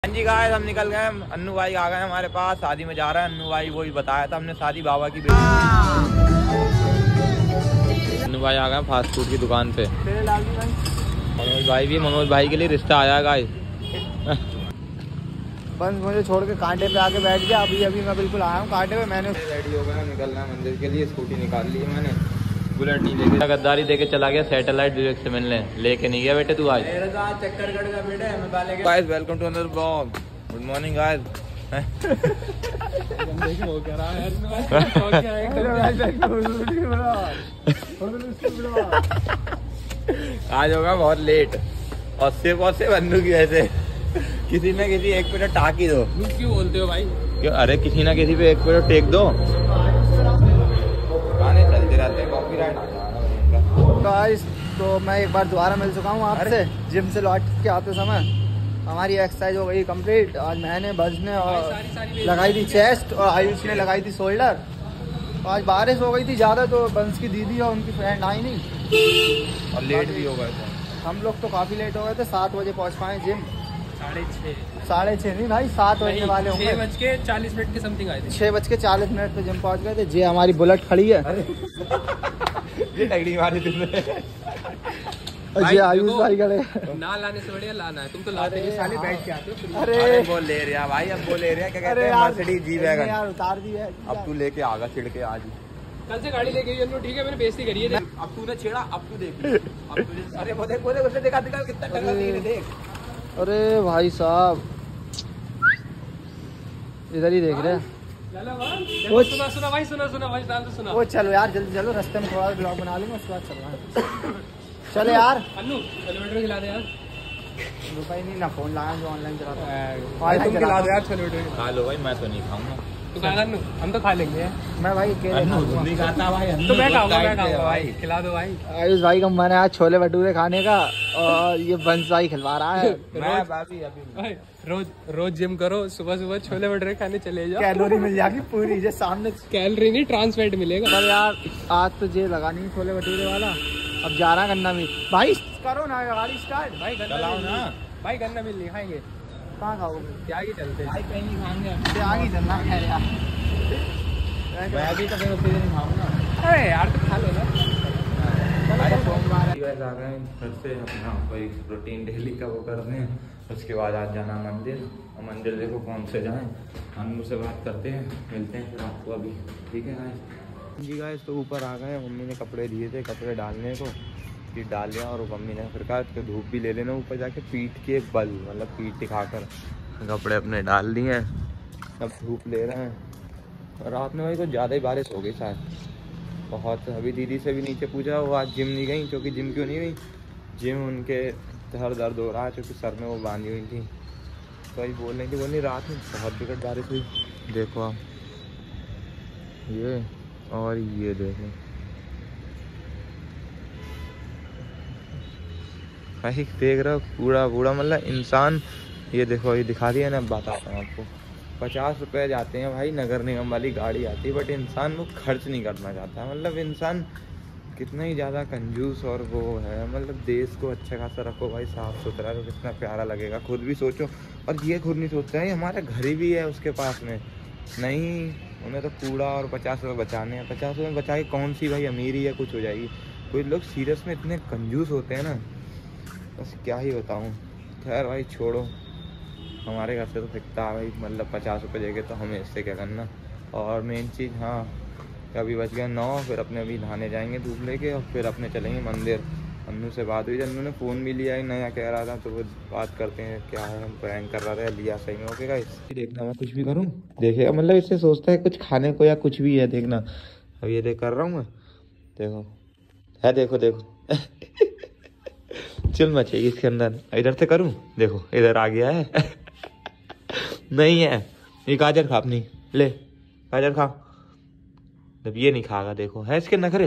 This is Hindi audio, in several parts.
हाँ जी गाइस, हम निकल गए। अन्नू भाई आ गए हमारे पास। शादी में जा रहे हैं। अन्नू भाई वही बताया था हमने, शादी बाबा की बेटी। अन्नू भाई आ गए फास्ट फूड की दुकान पे। मनोज भाई भी, मनोज भाई के लिए रिश्ता आया गाइस। बस मुझे छोड़ के कांटे पे आके बैठ गया। अभी मैं बिल्कुल आया हूँ कांटे पे। मैंने रेडी हो गया, निकलना है मंदिर के लिए। स्कूटी निकाल ली है मैंने, बुलेट नहीं लेके। गद्दारी देके चला गया सैटेलाइट डायरेक्ट से मिलने। लेके नहीं गया बेटे तू आज। मेरा तो आज चक्कर कट गया बेटे। मैं पहले guys welcome to another blog. Good morning guys. आज होगा बहुत लेट और सिर्फ बंदू की वजह से। किसी न किसी एक पे टाक ही दो। क्यों बोलते हो भाई? क्यों? अरे किसी ना किसी पे एक पे टेक दो। गाने चलते रहते हैं, कॉपीराइट आ जाएगा। गाइस तो मैं एक बार दोबारा मिल चुका हूँ आपसे जिम से लौट के आते समय। हमारी एक्सरसाइज हो गई कंप्लीट। आज मैंने बज ने और लगाई थी चेस्ट और आयुष ने लगाई थी शोल्डर। आज बारिश हो गई थी ज़्यादा तो बंस की दीदी और उनकी फ्रेंड आई नहीं और लेट भी हो गए थे हम लोग। तो काफ़ी लेट हो गए थे। 7 बजे पहुँच पाए जिम। 6:30 नहीं भाई, 7 बजने वाले होंगे। 6:40 के समथिंग आए थे। 6:40 पे जिम पहुँच गए थे। जी हमारी बुलेट खड़ी है। ये टगड़ी मारी तुमने। जी आयुष भाई खड़े। ना लाने से बढ़िया लाना है। तुम तो लाते नहीं साले, बैठ के आते हो। अरे वो ले रहा भाई, अब वो ले रहा। क्या कहते हैं, मर्सिडीज जी वैगन। यार उतार दी है। अब तू लेके आगा छिड़ के आज ही। कल से गाड़ी लेके गई। ठीक है मैंने बेइज्जती करी है। अब तूने छेड़ा, अब तू देख। अब तुझे अरे वो देख, उसे दिखा कितना टंगा देख। अरे भाई साहब इधर ही देख रहे हैं। सुना भाई, सुना। वो चलो यार जल्दी चलो, रास्ते में थोड़ा ब्लॉग बना लूंगा उसके बाद चलना। चलो यार। अन्नू किलोमीटर खिला दे यार। रुपये नहीं ना, फोन लाया जो ऑनलाइन चलाता भाई तुम खिला दो यार किलोमीटर। खा लो भाई, मैं तो नहीं खाऊंगा। तू खा अन्नू, हम तो खा लेंगे। मैं भाई नहीं खाता भाई। तो मैं खाऊंगा भाई, खिला दो भाई। आयुष भाई का मन है आज छोले भटूरे खाने का और ये बंस भाई खिलवा रहा है। रोज जिम करो, सुबह छोले भटूरे खाने चले जाओ। कैलोरी मिल जाएगी पूरी जो सामने। कैलोरी नहीं, ट्रांसफैट मिलेगा। पर यार आज तो जे लगा नहीं छोले भटूरे वाला। अब जा रहा गन्ना मिल। भाई करो ना गाड़ी स्टार्ट। भाई गन्ना ना, भाई गन्ना मिल नहीं खाएंगे। कहाँ खाओगे? त्यागी चलते भाई कहीं नहीं खाएंगे। त्यागी चलना है यार। मैं अभी तो फिर नहीं खाऊंगा। अरे यार तो खा लो ना। सोमवार आ गए घर से अपना कोई प्रोटीन डेली का वो करते हैं। उसके बाद आज जाना मंदिर। और मंदिर देखो कौन से जाएं। अन्नू से बात करते हैं, मिलते हैं फिर आपको अभी। ठीक है गाइस। जी गाइस तो ऊपर आ गए। मम्मी ने कपड़े दिए थे कपड़े डालने को, कि डाल लिया। और मम्मी ने फिर कहा कि धूप भी ले लेना ऊपर जाके, पीठ के बल मतलब पीठ दिखाकर कपड़े अपने डाल दिए हैं। अब धूप ले रहे हैं। रात में भाई कुछ ज़्यादा ही बारिश हो गई शायद बहुत। अभी दीदी से भी नीचे पूछा, वो आज जिम नहीं गई। क्योंकि जिम क्यों नहीं गई? जिम उनके सर दर्द हो रहा है क्योंकि सर में वो बांधी हुई थी। तो वही बोल रही थी, बोल रात में बहुत बिगड़ बारिश हुई। देखो आप ये, और ये देखो भाई, देख रहे हो कूड़ा मतलब इंसान। ये देखो, ये दिखा दिया ना। बताता हूँ आपको, 50 रुपये जाते हैं भाई, नगर निगम वाली गाड़ी आती है। बट इंसान वो खर्च नहीं करना चाहता। मतलब इंसान कितना ही ज़्यादा कंजूस और वो है। मतलब देश को अच्छा खासा रखो भाई, साफ़ सुथरा, तो कितना प्यारा लगेगा। खुद भी सोचो। और ये खुद नहीं सोचते हैं हमारा घर ही भी है उसके पास में। नहीं, उन्हें तो कूड़ा और 50 रुपये बचाने हैं। 50 रुपये बचा के कौन सी भाई अमीरी या कुछ हो जाएगी। कोई लोग सीरियस में इतने कंजूस होते हैं ना, बस क्या ही बताऊँ। खैर भाई छोड़ो, हमारे घर से तो फिकता है भाई। मतलब 50 रुपये देके तो हमें इससे क्या करना। और मेन चीज़, हाँ अभी बच गया 9। फिर अपने अभी नहाने जाएंगे धूप लेके और फिर अपने चलेंगे मंदिर। अन्नू से बात हुई, अन्नू ने फ़ोन भी लिया है, नया कह रहा था। तो वो बात करते हैं क्या है। हम प्रैंक कर रहा था, लिया सही में। ओके गाइस, देखना मैं कुछ भी करूँ देखेगा। मतलब इससे सोचता है कुछ खाने को या कुछ भी है, देखना। अब ये देख कर रहा हूँ मैं, देखो है, देखो चल मचेगी इसके अंदर। इधर से करूँ, देखो इधर आ गया है। नहीं है ये। गाजर खा अपनी, ले गाजर खा। जब ये नहीं खाएगा, देखो है इसके नखरे।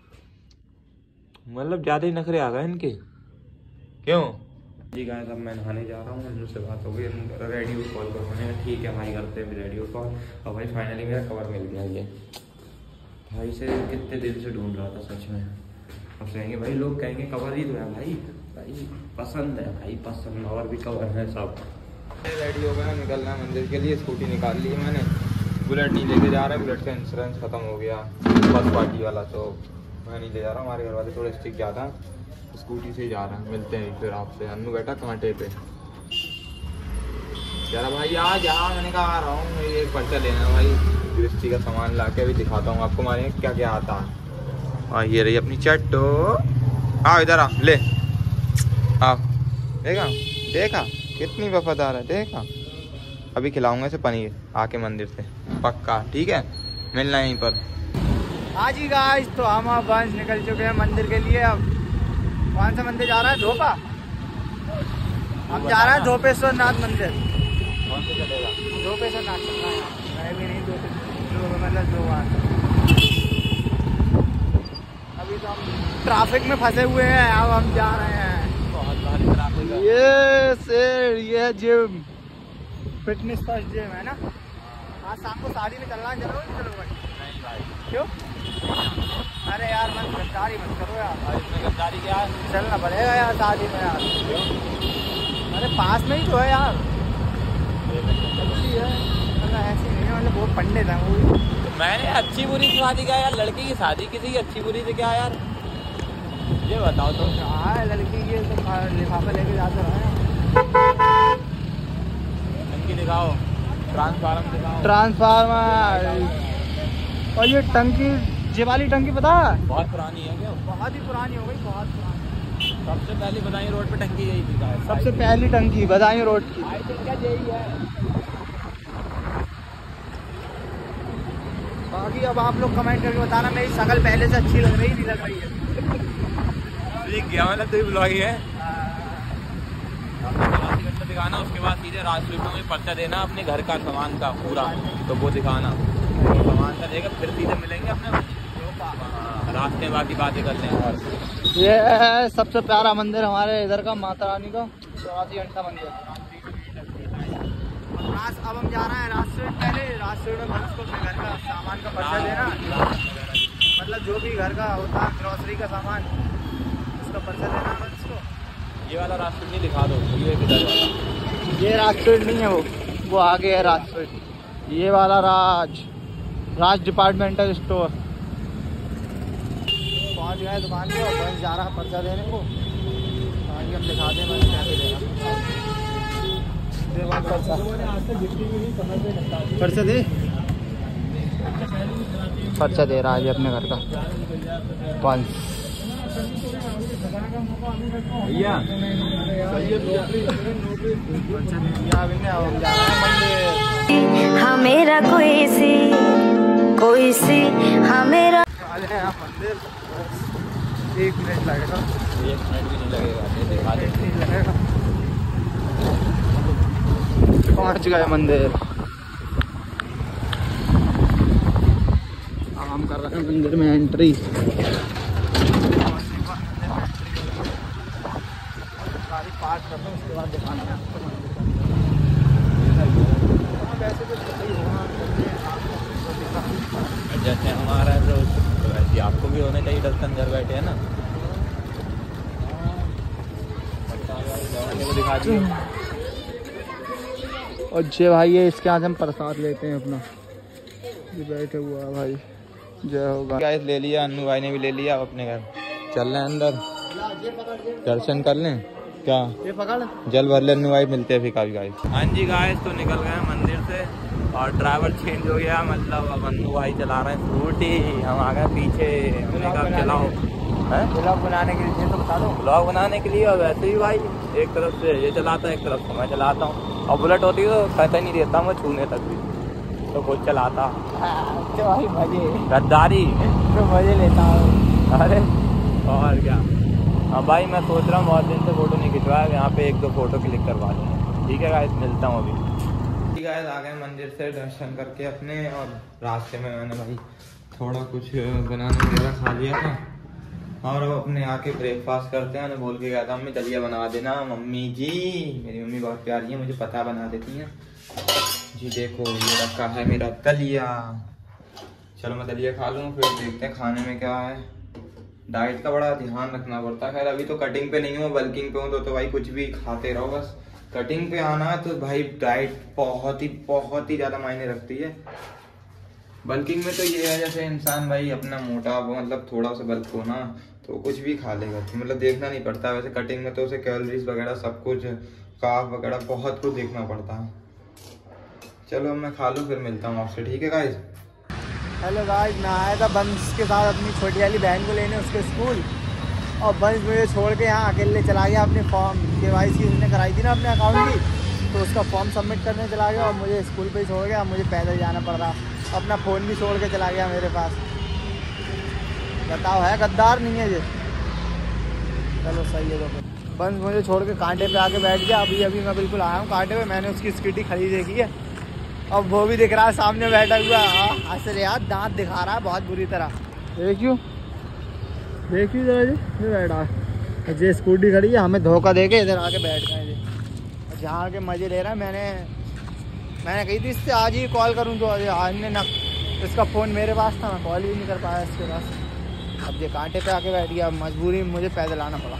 मतलब ज्यादा ही नखरे आ गए इनके। क्यों जी गाइस, अब मैं नहाने जा रहा हूँ। अन्नू से बात हो गई, रेडियो कॉल करवाने। ठीक है भाई, करते हैं रेडियो कॉल। और भाई फाइनली मेरा कवर मिल गया। ये भाई से कितने दिन से ढूंढ रहा था सच में। अब कहेंगे भाई, लोग कहेंगे कवर ही तो है भाई। भाई पसंद है भाई, पसंद। और भी कवर है सब। रेडी हो गया, निकलना है मंदिर के लिए। स्कूटी निकाल ली मैंने, बुलेट नहीं लेके जा रहा है, बुलेट का इंश्योरेंस खत्म हो गया बस पार्टी वाला, तो मैं नहीं ले जा रहा हूँ। हमारे घर वाले थोड़े स्ट्रिक्ट ज़्यादा, स्कूटी से ही जा रहा है। मिलते हैं फिर आपसे। अन्नू बैठा कांटे पे, कह रहा भाई आ जा, मैंने कहा आ रहा हूँ, ये पर्चा लेना है भाई, गृहस्थी का सामान ला के अभी दिखाता हूँ आपको हमारे क्या क्या आता है। हाँ ये रही अपनी चट्टो, आओ इधर आ, ले आओ। देखा देखा कितनी वफादार है, देखा। अभी खिलाऊंगा इसे पनीर आके मंदिर से, पक्का, ठीक है, मिलना यहीं पर। हाँ जी गाइस, तो हम अब बस निकल चुके हैं मंदिर के लिए। अब कौन सा मंदिर जा रहा है? धोपा। हम जा रहे हैं धोपेश्वर नाथ मंदिर। कौन से चलेगा? धोपेश्वर नाथ चलना है, मैं भी नहीं मतलब दो बार। अभी तो हम ट्रैफिक में फंसे हुए हैं, अब हम जा रहे हैं। बहुत भारी ट्रैफिक है। ये जिम, फिटनेस फर्स्ट जिम है ना। आज शाम को साड़ी में चलना है, चलो चलो भाई। नहीं भाई, क्यों? अरे यार मत गद्दारी मत करो यार। इसमें गद्दारी क्या है? चलना पड़ेगा यार शादी में यार। क्यों? अरे पास में ही तो है यार, अच्छी है, मतलब ऐसी नहीं है, मतलब बहुत पंडित है वो। मैंने अच्छी बुरी शादी क्या यार, लड़की की शादी किसी की अच्छी बुरी से क्या यार, ये बताओ तो। हाँ लड़की की तो लिफाफा लेके जाते हैं। टंकी दिखाओ, ट्रांसफार्मर दिखाओ। ट्रांसफार्मर और ये टंकी, ये वाली टंकी पता है बहुत पुरानी है क्या? बहुत ही पुरानी हो गई, बहुत पुरानी। सबसे पहले बदायूं रोड पे टंकी यही थी शायद। सबसे पहली टंकी बदायूं रोड की। आई थिंक क्या यही है। बाकी अब आप लोग कमेंट करके बताना मेरी शक्ल पहले से अच्छी लग रही नहीं लग रही है। ठीक गया मतलब तो ब्लॉग ही है। दिखाना, उसके बाद सीधे राजस्वीट में पर्चा देना अपने घर का सामान का पूरा, तो वो दिखाना सामान का देगा, फिर सीधे मिलेंगे अपने रास्ते में, बाकी बातें करते हैं। ये है सबसे प्यारा मंदिर हमारे इधर का, माता रानी का 84 घंटा मंदिर। अब हम जा रहे हैं राजस्वीट। पहले राजस्वीट में उसको अपने घर का सामान का पर्चा देना, मतलब जो भी घर का होता है ग्रोसरी का सामान, उसका पर्चा देना उसको। ये वाला रास्ता नहीं दिखा दो, ये किधर वाला? ये राजस्वीट नहीं है, वो आगे है राजस्वीट। ये वाला राज डिपार्टमेंटल स्टोर। पहुंच गए दुकान पे और बस जा रहा है पर्चा देने को। आगे हम दिखा दें मैंने क्या देना। पर्चा दे, पर्चा दे रहा है अपने घर का 5। भैया हाँ मेरा कोई सी हाँ मेरा मंदिर। 1 मिनट लगेगा, 1 मिनट भी नहीं लगेगा, ये दिखा दे। नहीं लगेगा। पहुंच गए मंदिर। हम कर रहे हैं मंदिर में एंट्री। पार्क करते हैं, उसके बाद दिखाना है आपको वैसे तो सही होगा। जैसे हमारा रोज तो वैसे आपको भी होने चाहिए दर्शन, घर बैठे है ना। दिखा दिए। और जय भाई है, इसके आज हम प्रसाद लेते हैं अपना। ये बैठे हुआ है भाई, जय होगा। गाइस ले लिया, अन्नू भाई ने भी ले लिया, अब अपने घर चल रहे हैं अंदर, दर्शन कर लें क्या, ये पकड़ जल भर ले। अन्नू भाई मिलते हैं फिर कभी गाइस। हाँ जी गाइस, तो निकल गए मंदिर से और ड्राइवर चेंज हो गया, मतलब अब अन्नू भाई चला रहे हैं स्कूटी, हम आ गए पीछे। हमने कहा चलाओ, ब्लॉग बनाने के लिए तो बता दो। ब्लॉग बनाने के लिए। और वैसे ही भाई एक तरफ से ये चलाता है, एक तरफ से मैं चलाता हूँ। और बुलेट होती है तो कहता नहीं देता मैं छूने तक भी, तो खुद चलाता। अच्छा भाई मजे, गद्दारी तो मजे लेता हूँ। अरे और क्या। हाँ भाई मैं सोच रहा हूँ बहुत दिन से फोटो नहीं खिंचवाया, यहाँ पे 1-2 फोटो क्लिक करवा लूँगा। ठीक है गाइस, मिलता हूँ अभी। ठीक है, आ गए मंदिर से दर्शन करके अपने, और रास्ते में मैंने भाई थोड़ा कुछ बनाने वगैरह खा लिया था, और अब अपने आके ब्रेकफास्ट करते हैं। बोल के गया था मम्मी दलिया बना देना। मम्मी जी, मेरी मम्मी बहुत प्यारी है, मुझे पता बना देती हैं जी। देखो ये रखा है मेरा दलिया, चलो मैं दलिया खा लूँ, फिर देखते हैं खाने में क्या है। डाइट का बड़ा ध्यान रखना पड़ता है। खैर अभी तो कटिंग पे नहीं हूँ, बल्किंग पे हूँ, तो भाई कुछ भी खाते रहो बस, कटिंग पे आना तो भाई डाइट बहुत ही ज़्यादा मायने रखती है। बल्किंग में तो ये है जैसे इंसान भाई अपना मोटा मतलब थोड़ा सा बल्क हो ना तो कुछ भी खा लेगा, तो मतलब देखना नहीं पड़ता। वैसे कटिंग में तो उसे कैलोरीज वगैरह सब कुछ, कार्ब वगैरह बहुत कुछ देखना पड़ता है। चलो मैं खा लूँ फिर मिलता हूँ आपसे, ठीक है गाइस। हेलो गाइस, मैं आया था बंस के साथ अपनी छोटी वाली बहन को लेने उसके स्कूल, और बंस मुझे छोड़ के यहाँ अकेले चला गया। अपने फॉर्म KYC उसने कराई थी ना अपने अकाउंट की, तो उसका फॉर्म सबमिट करने चला गया और मुझे स्कूल पे ही छोड़ गया। मुझे पैदल जाना पड़ रहा, अपना फ़ोन भी छोड़ के चला गया मेरे पास। बताओ, है गद्दार नहीं है ये? चलो सही है। तो बंस मुझे छोड़ के कांटे पे आके बैठ गया। अभी मैं बिल्कुल आया हूँ कांटे पे। मैंने उसकी स्कूटी खड़ी देखी है, अब वो भी दिख रहा है सामने बैठा हुआ। असल यार दांत दिखा रहा है बहुत बुरी तरह। देखियो जरा जी बैठा है, ये स्कूटी खड़ी है, हमें धोखा दे के इधर आके बैठ गए जी। जहाँ के मज़े ले रहा है। मैंने कही थी इससे आज ही कॉल करूँ, तो आज ने ना, इसका फ़ोन मेरे पास था, मैं कॉल भी नहीं कर पाया इसके पास। अब ये कांटे पे आके बैठ गया, मजबूरी मुझे पैदल आना पड़ा।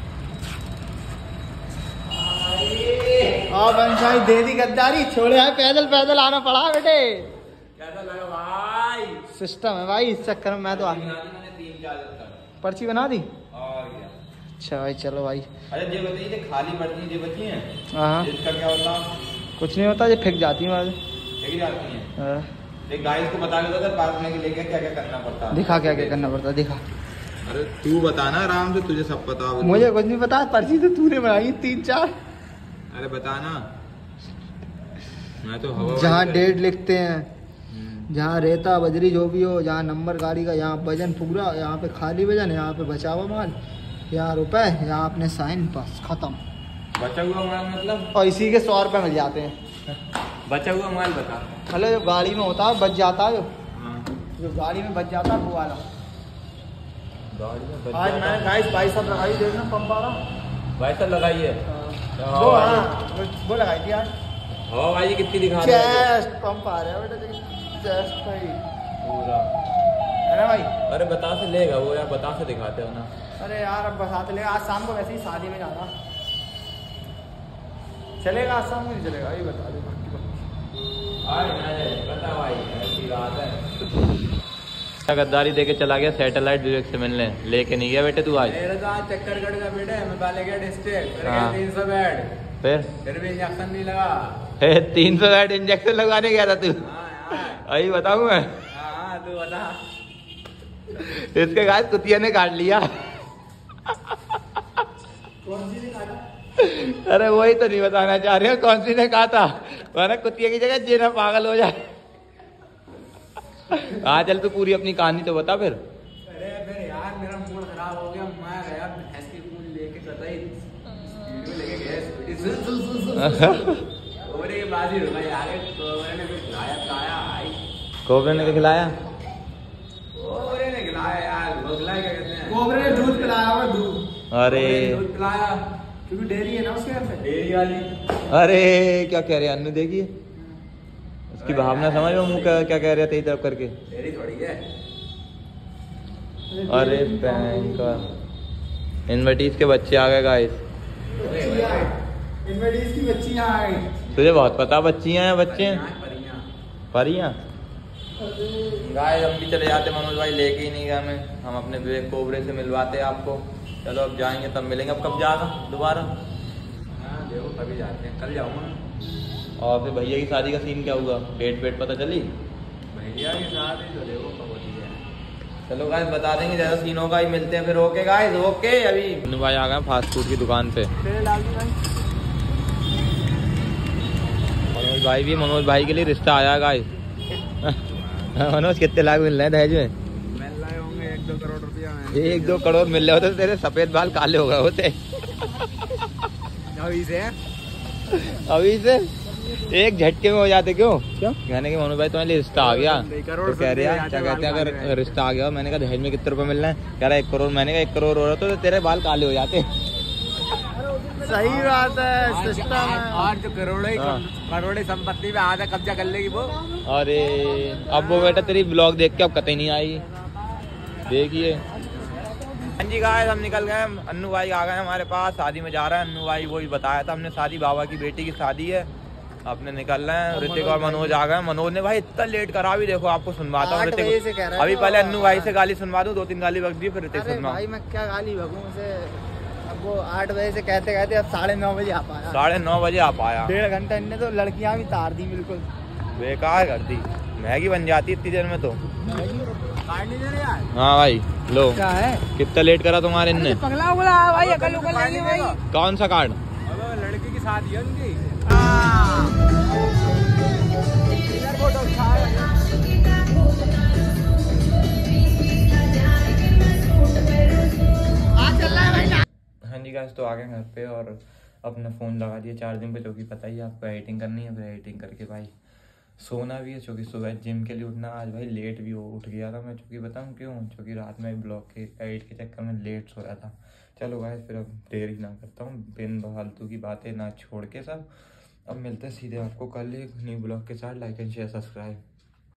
भाई दे दी गद्दारी, छोड़े है, पैदल आना पड़ा बेटे। कैसा लगा भाई? सिस्टम है भाई, इस चक्कर में मैं तो पर्ची बना दी। और क्या? अच्छा भाई, चलो भाई। अरे ये बताइए खाली पर्ची ये बची हैं, हाँ इसका क्या होता? कुछ नहीं होता, ये फेंक जाती है बाद। फेंक जाती हैं। गाइस को बता के तो पार्कने के लिए क्या क्या करना पड़ता है? दिखा क्या करना पड़ता, दिखा। अरे तू बता ना आराम से, तुझे सब पता हो। मुझे कुछ नहीं पता, पर्ची तो तूने बनाई 3-4। अरे बता ना, मैं तो हवा जहाँ डेट लिखते हैं, जहाँ रेता बजरी जो भी हो, जहाँ नंबर गाड़ी का, यहाँ वजन पूरा, यहाँ पे खाली वजन, यहाँ पे बचा हुआ माल, यहाँ रुपए, यहाँ अपने साइन, बस खत्म। बचा हुआ माल मतलब? और इसी के 100 रुपये मिल जाते हैं। बचा हुआ माल बता। मतलब जो गाड़ी में होता है बच जाता है, हाँ। जो गाड़ी में बच जाता है वो वाला। गाड़ी में बच आज मैंने गाइस बाइसेप लगाई, देखना पंप आ रहा। बाइसेप लगाई है? वो हाँ वो लगाई थी यार। हाँ भाई कितनी दिखा रहा है? चेस्ट पंप आ रहा है बेटा, चेस्ट भाई पूरा है ना भाई। अरे बता से लेगा वो यार, बता से दिखाते हो ना। अरे यार अब बसाते लेगा, आज शाम को वैसे ही शादी में जाना चलेगा, आज शाम को नहीं चलेगा, ये बता दे। बता भाई ऐसी बात है। गद्दारी देके चला गया सैटेलाइट विवेक से मिलने, लेके नहीं गया बेटे तू आज? मेरा तो आज चक्कर कट गया बेटे, मैं बाले गया डिस्ट्रिक्ट, हाँ। 300 बेड, फिर भी इंजेक्शन नहीं लगा। 300 बेड इंजेक्शन लगवाने गया था तू? अभी बताऊं मैं? हाँ तू बता। इसके गाय कुतिया ने काट लिया। अरे वही तो नहीं बताना चाह रहे हो कौन सी ने कहा था, वरना कुतिया की जगह जेना पागल हो जाए। हाँ चल तू पूरी अपनी कहानी तो बता फिर। अरे फिर यार मेरा मूड खराब हो गया, मैं गया भैंस की खून लेके कतई वीडियो लेके गया, और ये बाजी रुका यार, कोबरे ने कुछ खिलाया आई। कोबरे ने खिलाया? कोबरे ने खिलाया यार, भोगला क्या कहते हैं, कोबरे ने दूध पिलाया हुआ, दूध। अरे दूध पिलाया क्योंकि डेयरी है ना उसके घर पे, डेयरी वाली। अरे क्या कह रहे हैं अन्नू, देखिए उसकी भावना समझ लो, मुंह क्या कह रहे थे इधर करके। डेयरी थोड़ी है। अरे बैंक का इनवर्टीज के बच्चे आ गए गाइस, इनवर्टीज की बच्चियां आ गई। तुझे बहुत पता बच्चियां हैं बच्चे हैं परियां। गाइस हम भी चले जाते, मनोज भाई लेके ही नहीं गया हमें, हम अपने विवेक कोबरे से मिलवाते आपको। चलो अब जाएंगे तब मिलेंगे, अब कब जाना दोबारा? हाँ देखो कभी जाते हैं, कल जाऊँगा। और फिर भैया की शादी का सीन क्या हुआ, डेट वेट पता चली? भैया के साथ ही तो देखो कब होती है। चलो गाइस बता देंगे, जैसा सीन होगा ही मिलते हैं फिर। Okay guys okay. अभी मनोज भाई आ गए फास्ट फूड की दुकान पे, मनोज भाई भी, मनोज भाई के लिए रिश्ता आया गाइस। मनोज कितने लाख मिल रहे हैं दहेज में? मिल रहे होंगे 1-2 करोड़ रुपया में। 1-2 करोड़ मिल रहे होते तेरे सफेद बाल काले हो गए होते। अभी से एक झटके में हो जाते। क्यों कहने के मनोज भाई तुम्हारे लिए रिश्ता आ गया, तो कह रहे हैं क्या कहते हैं, अगर रिश्ता आ गया, मैंने कहा दहेज में कितने रुपए मिल रहे हैं, कह रहा 1 करोड़। मैंने कहा 1 करोड़ हो रहा तो तेरे बाल काले हो जाते। सही बात है, सिस्टम है। और जो करोड़े संपत्ति में आधा कब्जा कर लेगी वो। अरे अब वो बेटा तेरी ब्लॉग देख के अब कतई नहीं आई, देखिए हाँ जी गाइस, हम निकल गए। अन्नू भाई आ गए हमारे पास, शादी में जा रहे हैं। अन्नू भाई वही बताया था हमने, शादी बाबा की बेटी की शादी है, अपने निकल रहे हैं। ऋतिक और मनोज आ गए। मनोज ने भाई इतना लेट करा भी, देखो आपको सुनवाता हूँ ऋतिक। अभी पहले अन्नू भाई से गाली सुनवा दूं, 2-3 गाली बक दी, फिर ऋतिक सुनवा। भाई मैं क्या गाली बकूं उसे, अब वो 8 बजे से कहते कहते अब 9:30 बजे आ पाया। 9:30 बजे आ पाया। 1.5 घंटा इनने तो लड़कियां भी तार दी, बिल्कुल बेकार कर दी। मैगी बन जाती इतनी देर में तो। हाँ भाई लो, क्या है, कितना लेट करा तुम्हारे इनने। पगला उगला भाई, अकल उकल नहीं है भाई। कौन सा कार्ड? लड़की की शादी है उनकी। हाँ जी गाइस, तो आ गए घर पे और अपना फ़ोन लगा दिया चार्जिंग पे, जो कि पता ही आपको एडिटिंग करनी है। फिर एडिटिंग करके भाई सोना भी है, क्योंकि सुबह जिम के लिए उठना। आज भाई लेट भी उठ गया था मैं, क्योंकि बताऊँ क्यों, क्योंकि रात में ब्लॉग के एडिट के चक्कर में लेट सो रहा था। चलो गाइस, फिर अब देर ही ना करता हूँ, बिन फालतू की बातें ना छोड़ के सब। अब मिलते हैं सीधे आपको कल एक न्यू ब्लॉग के साथ। Like and share subscribe.